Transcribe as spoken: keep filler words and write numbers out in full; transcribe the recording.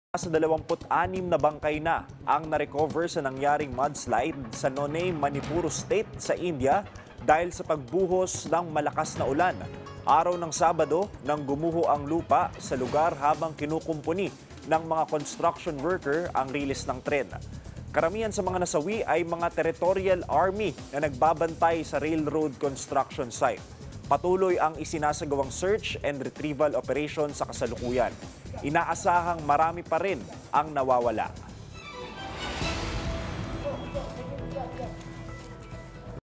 Sa dalawampu't anim na bangkay na ang narecover sa nangyaring mudslide sa Nonay, Manipuro State sa India dahil sa pagbuhos ng malakas na ulan. Araw ng Sabado nang gumuho ang lupa sa lugar habang kinukumpuni ng mga construction worker ang rilis ng tren. Karamihan sa mga nasawi ay mga Territorial Army na nagbabantay sa railroad construction site. Patuloy ang isinasagawang search and retrieval operation sa kasalukuyan. Inaasahang marami pa rin ang nawawala.